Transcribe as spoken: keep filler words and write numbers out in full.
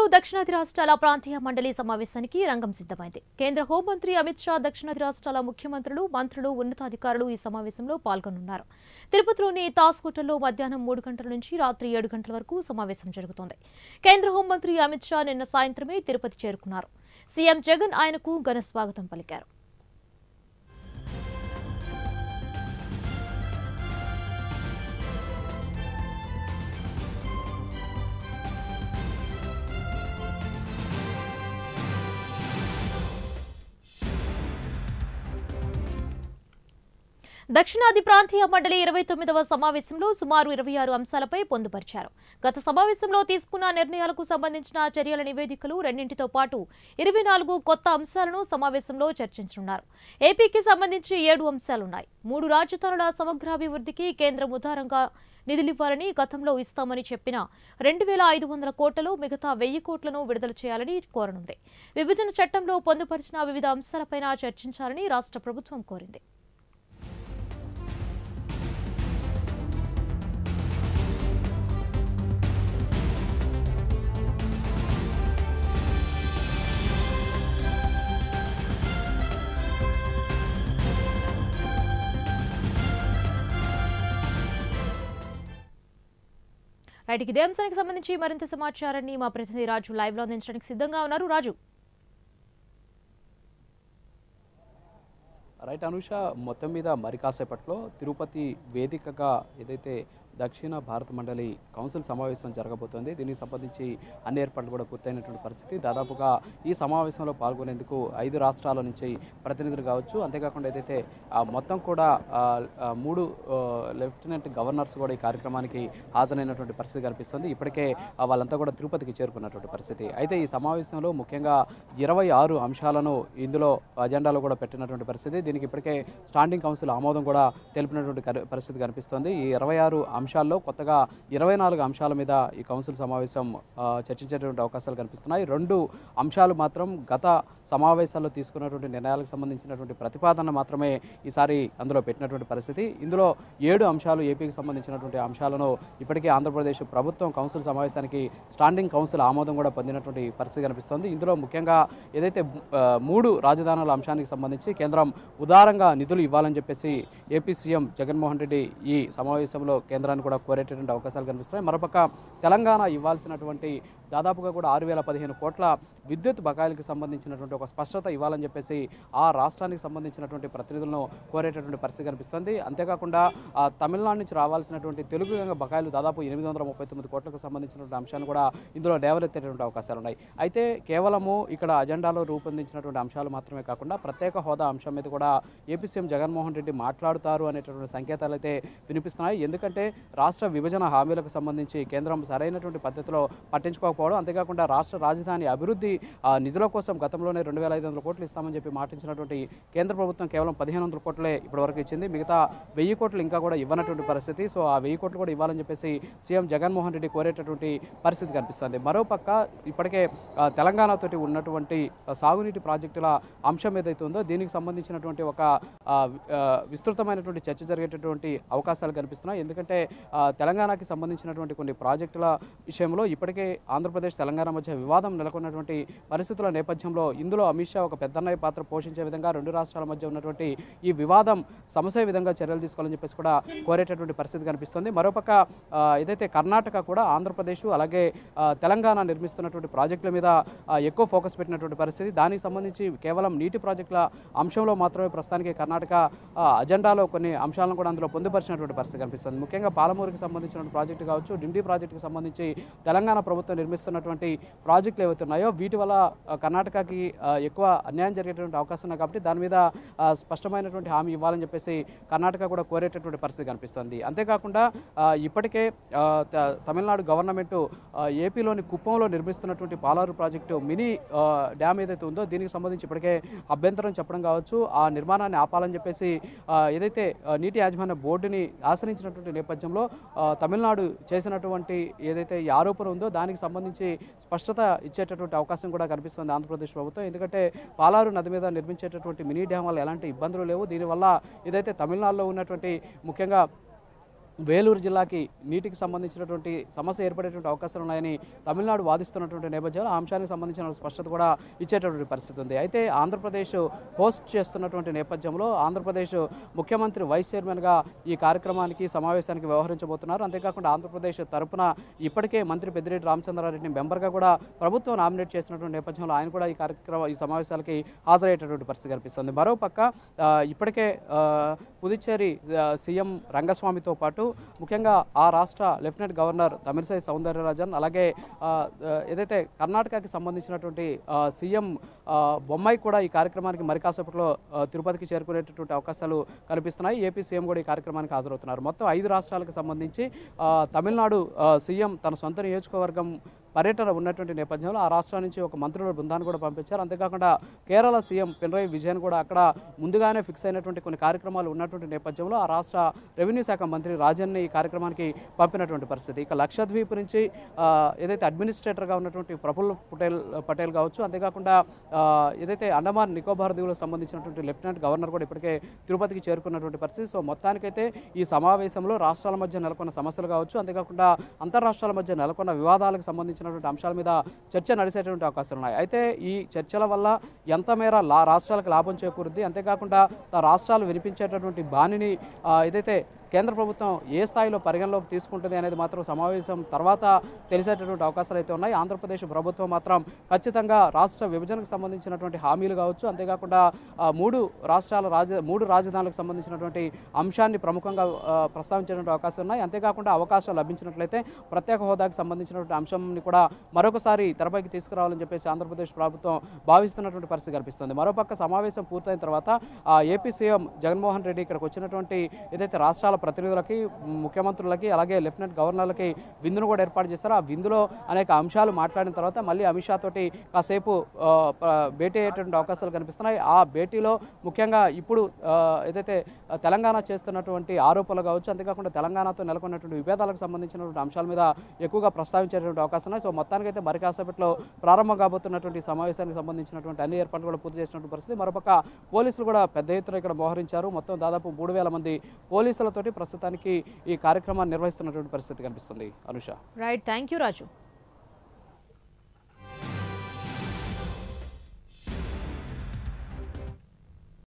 తిరుపతిలో దక్షిణాది రాష్ట్రాల ప్రాంతీయ మండలి సమావేశానికి రంగం సిద్ధమైంది. కేంద్ర హోంమంత్రి అమిత్ షా, దక్షిణాది రాష్ట్రాల ముఖ్యమంత్రులు, మంత్రులు, ఉన్నతాధికారులు ఈ సమావేశంలో పాల్గొనున్నారు. తిరుపతిలోని తాజ్ హోటల్లో మధ్యాహ్నం మూడు గంటల నుంచి రాత్రి ఏడు గంటల వరకు సమావేశం జరుగుతోంది. కేంద్ర హోంమంత్రి అమిత్ షా నిన్న సాయంత్రమే తిరుపతి చేరుకున్నారు. సీఎం జగన్ ఆయనకు ఘన స్వాగతం పలికారు. దక్షిణాది ప్రాంతీయ మండలి ఇరవై తొమ్మిదవ సమావేశంలో సుమారు ఇరవై ఆరు అంశాలపై పొందుపరిచారు. గత సమావేశంలో తీసుకున్న నిర్ణయాలకు సంబంధించిన చర్యల నివేదికలు రెండింటితో పాటు ఇరవై నాలుగు కొత్త అంశాలను సమావేశంలో చర్చించనున్నారు. ఏపీకి సంబంధించి ఏడు అంశాలున్నాయి. మూడు రాజధానుల సమగ్రాభివృద్ధికి కేంద్రం ఉదారంగా నిధులివ్వాలని, గతంలో ఇస్తామని చెప్పిన రెండు వేల ఐదు వందల కోట్లలో మిగతా వెయ్యి కోట్లను విడుదల చేయాలని కోరనుంది. విభజన చట్టంలో పొందుపరిచిన వివిధ అంశాలపైన చర్చించాలని రాష్ట్ర ప్రభుత్వం కోరింది. రైట్, ఇదే అంశానికి సంబంధించి మరింత సమాచారాన్ని మా ప్రతినిధి రాజు లైవ్ లో అందించడానికి సిద్ధంగా ఉన్నారు. రాజు. రైట్ అనుష, మొత్తం మీద మరి కాసేపట్లో తిరుపతి వేదికగా ఏదైతే దక్షిణ భారత మండలి కౌన్సిల్ సమావేశం జరగబోతోంది. దీనికి సంబంధించి అన్ని ఏర్పాట్లు కూడా పూర్తయినటువంటి పరిస్థితి. దాదాపుగా ఈ సమావేశంలో పాల్గొనేందుకు ఐదు రాష్ట్రాల నుంచి ప్రతినిధులు కావచ్చు, అంతేకాకుండా ఏదైతే మొత్తం కూడా మూడు లెఫ్టినెంట్ గవర్నర్స్ కూడా ఈ కార్యక్రమానికి హాజరైనటువంటి పరిస్థితి కనిపిస్తుంది. ఇప్పటికే వాళ్ళంతా కూడా తిరుపతికి చేరుకున్నటువంటి పరిస్థితి. అయితే ఈ సమావేశంలో ముఖ్యంగా ఇరవై ఆరు అంశాలను ఇందులో అజెండాలో కూడా పెట్టినటువంటి పరిస్థితి. దీనికి ఇప్పటికే స్టాండింగ్ కౌన్సిల్ ఆమోదం కూడా తెలిపినటువంటి పరిస్థితి కనిపిస్తుంది. ఈ ఇరవై ఆరు అంశాల్లో కొత్తగా ఇరవై నాలుగు అంశాల మీద ఈ కౌన్సిల్ సమావేశం చర్చించేటువంటి అవకాశాలు కనిపిస్తున్నాయి. రెండు అంశాలు మాత్రం గత సమావేశాల్లో తీసుకున్నటువంటి నిర్ణయాలకు సంబంధించినటువంటి ప్రతిపాదన మాత్రమే ఈసారి అందులో పెట్టినటువంటి పరిస్థితి. ఇందులో ఏడు అంశాలు ఏపీకి సంబంధించినటువంటి అంశాలను ఇప్పటికే ఆంధ్రప్రదేశ్ ప్రభుత్వం కౌన్సిల్ సమావేశానికి స్టాండింగ్ కౌన్సిల్ ఆమోదం కూడా పొందినటువంటి పరిస్థితి కనిపిస్తుంది. ఇందులో ముఖ్యంగా ఏదైతే మూడు రాజధానుల అంశానికి సంబంధించి కేంద్రం ఉదారంగా నిధులు ఇవ్వాలని చెప్పేసి ఏపీ సీఎం జగన్మోహన్ రెడ్డి ఈ సమావేశంలో కేంద్రాన్ని కూడా కోరేటటువంటి అవకాశాలు కనిపిస్తున్నాయి. మరోపక్క తెలంగాణ ఇవ్వాల్సినటువంటి దాదాపుగా కూడా ఆరు వేల పదిహేను కోట్ల విద్యుత్ బకాయిలకు సంబంధించినటువంటి ఒక స్పష్టత ఇవ్వాలని చెప్పేసి ఆ రాష్ట్రానికి సంబంధించినటువంటి ప్రతినిధులను కోరేటటువంటి పరిస్థితి కనిపిస్తుంది. అంతేకాకుండా తమిళనాడు నుంచి రావాల్సినటువంటి తెలుగు గంగ బకాయిలు దాదాపు ఎనిమిది వందల ముప్పై తొమ్మిది కోట్లకు సంబంధించినటువంటి అంశాన్ని కూడా ఇందులో లేవనెత్తేటువంటి అవకాశాలు ఉన్నాయి. అయితే కేవలము ఇక్కడ అజెండాలో రూపొందించినటువంటి అంశాలు మాత్రమే కాకుండా ప్రత్యేక హోదా అంశం మీద కూడా ఏపీ సీఎం జగన్మోహన్ రెడ్డి మాట్లాడుతారు అనేటటువంటి సంకేతాలు అయితే వినిపిస్తున్నాయి. ఎందుకంటే రాష్ట్ర విభజన హామీలకు సంబంధించి కేంద్రం సరైనటువంటి పద్ధతిలో పట్టించుకోకపోవడం, అంతేకాకుండా రాష్ట్ర రాజధాని అభివృద్ధి నిధుల కోసం గతంలోనే రెండు వేల ఐదు వందల కోట్లు ఇస్తామని చెప్పి మాటించినటువంటి కేంద్ర ప్రభుత్వం కేవలం పదిహేను వందల కోట్లే ఇప్పటివరకు ఇచ్చింది. మిగతా వెయ్యి కోట్లు ఇంకా కూడా ఇవ్వనటువంటి పరిస్థితి. సో ఆ వెయ్యి కోట్లు కూడా ఇవ్వాలని చెప్పేసి సీఎం జగన్మోహన్ రెడ్డి కోరేటటువంటి పరిస్థితి కనిపిస్తుంది. మరోపక్క ఇప్పటికే తెలంగాణతోటి ఉన్నటువంటి సాగునీటి ప్రాజెక్టుల అంశం ఏదైతే ఉందో దీనికి సంబంధించినటువంటి ఒక విస్తృతమైనటువంటి చర్చ జరిగేటటువంటి అవకాశాలు కనిపిస్తున్నాయి. ఎందుకంటే తెలంగాణకి సంబంధించినటువంటి కొన్ని ప్రాజెక్టుల విషయంలో ఇప్పటికే ఆంధ్రప్రదేశ్ తెలంగాణ మధ్య వివాదం నెలకొన్నటువంటి పరిస్థితుల నేపథ్యంలో ఇందులో అమిత్ షా ఒక పెద్దన్నయ్య పాత్ర పోషించే విధంగా రెండు రాష్ట్రాల మధ్య ఉన్నటువంటి ఈ వివాదం సమస్య విధంగా చర్యలు తీసుకోవాలని చెప్పేసి కూడా కోరేటటువంటి పరిస్థితి కనిపిస్తుంది. మరోపక్క ఏదైతే కర్ణాటక కూడా ఆంధ్రప్రదేశ్ అలాగే తెలంగాణ నిర్మిస్తున్నటువంటి ప్రాజెక్టుల మీద ఎక్కువ ఫోకస్ పెట్టినటువంటి పరిస్థితి. దానికి సంబంధించి కేవలం నీటి ప్రాజెక్టుల అంశంలో మాత్రమే ప్రస్తుతానికి కర్ణాటక అజెండాలో కొన్ని అంశాలను కూడా అందులో పొందుపరిచినటువంటి పరిస్థితి కనిపిస్తుంది. ముఖ్యంగా పాలమూరుకి సంబంధించినటువంటి ప్రాజెక్టు కావచ్చు, డిండి ప్రాజెక్టుకి సంబంధించి తెలంగాణ ప్రభుత్వం నిర్మిస్తున్నటువంటి ప్రాజెక్టులు ఏవైతే ఉన్నాయో వీటి వల్ల కర్ణాటకకి ఎక్కువ అన్యాయం జరిగేటువంటి అవకాశం ఉన్నాయి. కాబట్టి దాని మీద స్పష్టమైనటువంటి హామీ ఇవ్వాలని చెప్పేసి కర్ణాటక కూడా కోరేటటువంటి పరిస్థితి కనిపిస్తుంది. అంతేకాకుండా ఇప్పటికే తమిళనాడు గవర్నమెంట్ ఏపీలోని కుప్పంలో నిర్మిస్తున్నటువంటి పాలారు ప్రాజెక్టు మినీ డ్యామ్ ఏదైతే ఉందో దీనికి సంబంధించి ఇప్పటికే అభ్యంతరం చెప్పడం కావచ్చు, ఆ నిర్మాణాన్ని ఆపాలని చెప్పేసి ఏదైతే నీటి యాజమాన్య బోర్డుని ఆశ్రయించినటువంటి నేపథ్యంలో తమిళనాడు చేసినటువంటి ఏదైతే ఈ ఆరోపణ ఉందో దానికి సంబంధించి స్పష్టత ఇచ్చేటటువంటి అవకాశం కూడా కనిపిస్తుంది ఆంధ్రప్రదేశ్ ప్రభుత్వం. ఎందుకంటే పాలారు నది మీద నిర్మించేటటువంటి మినీ డ్యామ్ వల్ల ఎలాంటి ఇబ్బందులు లేవు. దీనివల్ల ఏదైతే తమిళనాడులో ఉన్నటువంటి ముఖ్యంగా వేలూరు జిల్లాకి నీటికి సంబంధించినటువంటి సమస్య ఏర్పడేటువంటి అవకాశాలు ఉన్నాయని తమిళనాడు వాదిస్తున్నటువంటి నేపథ్యంలో ఆ అంశానికి సంబంధించిన స్పష్టత కూడా ఇచ్చేటటువంటి పరిస్థితి ఉంది. అయితే ఆంధ్రప్రదేశ్ హోస్ట్ చేస్తున్నటువంటి నేపథ్యంలో ఆంధ్రప్రదేశ్ ముఖ్యమంత్రి వైస్ చైర్మన్గా ఈ కార్యక్రమానికి సమావేశానికి వ్యవహరించబోతున్నారు. అంతేకాకుండా ఆంధ్రప్రదేశ్ తరపున ఇప్పటికే మంత్రి పెద్దిరెడ్డి రామచంద్రారెడ్డిని మెంబర్గా కూడా ప్రభుత్వం నామినేట్ చేసినటువంటి నేపథ్యంలో ఆయన కూడా ఈ కార్యక్రమ ఈ సమావేశాలకి హాజరయ్యేటటువంటి పరిస్థితి కనిపిస్తుంది. మరోపక్క ఇప్పటికే పుదుచ్చేరి సీఎం రంగస్వామితో పాటు ముఖ్యంగా ఆ రాష్ట్ర లెఫ్టినెంట్ గవర్నర్ తమిళిసై సౌందరరాజన్ అలాగే ఏదైతే కర్ణాటకకి సంబంధించినటువంటి సీఎం బొమ్మాయి కూడా ఈ కార్యక్రమానికి మరి కాసేపట్లో తిరుపతికి చేరుకునేటటువంటి అవకాశాలు కనిపిస్తున్నాయి. ఏపీ సీఎం కూడా ఈ కార్యక్రమానికి హాజరవుతున్నారు. మొత్తం ఐదు రాష్ట్రాలకు సంబంధించి తమిళనాడు సీఎం తన సొంత నియోజకవర్గం పర్యటన ఉన్నటువంటి నేపథ్యంలో ఆ రాష్ట్రం నుంచి ఒక మంత్రుల బృందాన్ని కూడా పంపించారు. అంతేకాకుండా కేరళ సీఎం పినరయి విజయన్ కూడా అక్కడ ముందుగానే ఫిక్స్ అయినటువంటి కొన్ని కార్యక్రమాలు ఉన్నటువంటి నేపథ్యంలో ఆ రాష్ట్ర రెవెన్యూ శాఖ మంత్రి రాజన్ని ఈ కార్యక్రమానికి పంపినటువంటి పరిస్థితి. ఇక లక్షద్వీప్ నుంచి ఏదైతే అడ్మినిస్ట్రేటర్గా ఉన్నటువంటి ప్రఫుల్ పటేల్ పటేల్ కావచ్చు, అంతేకాకుండా ఏదైతే అండమాన్ నికోబార్ దీవులకు సంబంధించినటువంటి లెఫ్టినెంట్ గవర్నర్ కూడా ఇప్పటికే తిరుపతికి చేరుకున్నటువంటి పరిస్థితి. సో మొత్తానికైతే ఈ సమావేశంలో రాష్ట్రాల మధ్య నెలకొన్న సమస్యలు కావచ్చు, అంతేకాకుండా అంతర్రాష్ట్రాల మధ్య నెలకొన్న వివాదాలకు సంబంధించిన అంశాల మీద చర్చ నడిచేటువంటి అవకాశాలు ఉన్నాయి. అయితే ఈ చర్చల వల్ల ఎంత మేర లా రాష్ట్రాలకు లాభం చేకూరుద్ది, అంతేకాకుండా రాష్ట్రాలు వినిపించేటటువంటి బాణిని ఏదైతే కేంద్ర ప్రభుత్వం ఏ స్థాయిలో పరిగణలోకి తీసుకుంటుంది అనేది మాత్రం సమావేశం తర్వాత తెలిసేటటువంటి అవకాశాలు అయితే ఉన్నాయి. ఆంధ్రప్రదేశ్ ప్రభుత్వం మాత్రం ఖచ్చితంగా రాష్ట్ర విభజనకు సంబంధించినటువంటి హామీలు కావచ్చు, అంతేకాకుండా మూడు రాష్ట్రాల రాజ మూడు రాజధానులకు సంబంధించినటువంటి అంశాన్ని ప్రముఖంగా ప్రస్తావించేటువంటి అవకాశాలు ఉన్నాయి. అంతేకాకుండా అవకాశాలు లభించినట్లయితే ప్రత్యేక హోదాకు సంబంధించినటువంటి అంశాన్ని కూడా మరొకసారి తెరపైకి తీసుకురావాలని చెప్పేసి ఆంధ్రప్రదేశ్ ప్రభుత్వం భావిస్తున్నటువంటి పరిస్థితి కనిపిస్తుంది. మరోపక్క సమావేశం పూర్తయిన తర్వాత ఏపీ సీఎం జగన్మోహన్ రెడ్డి ఇక్కడికి వచ్చినటువంటి ఏదైతే రాష్ట్రాల ప్రతినిధులకి, ముఖ్యమంత్రులకి, అలాగే లెఫ్టినెంట్ గవర్నర్లకి విందును కూడా ఏర్పాటు చేస్తారు. ఆ విందులో అనేక అంశాలు మాట్లాడిన తర్వాత మళ్ళీ అమిత్ షా తోటి కాసేపు భేటీ అయ్యేటువంటి అవకాశాలు కనిపిస్తున్నాయి. ఆ భేటీలో ముఖ్యంగా ఇప్పుడు ఏదైతే తెలంగాణ చేస్తున్నటువంటి ఆరోపణలు కావచ్చు, అంతేకాకుండా తెలంగాణతో నెలకొన్నటువంటి విభేదాలకు సంబంధించినటువంటి అంశాల మీద ఎక్కువగా ప్రస్తావించేటువంటి అవకాశం ఉన్నాయి. సో మొత్తానికైతే మరి కాసేపట్లో ప్రారంభం కాబోతున్నటువంటి సమావేశానికి సంబంధించినటువంటి అన్ని ఏర్పాట్లు కూడా పూర్తి చేసినటువంటి పరిస్థితి. మరోపక్క పోలీసులు కూడా పెద్ద ఎత్తున ఇక్కడ మోహరించారు. మొత్తం దాదాపు మూడు వేల మంది పోలీసులతోటి ప్రస్తుతానికి ఈ కార్యక్రమాన్ని నిర్వహిస్తున్నటువంటి పరిస్థితి కనిపిస్తుంది. Anusha. Right, thank you Raju.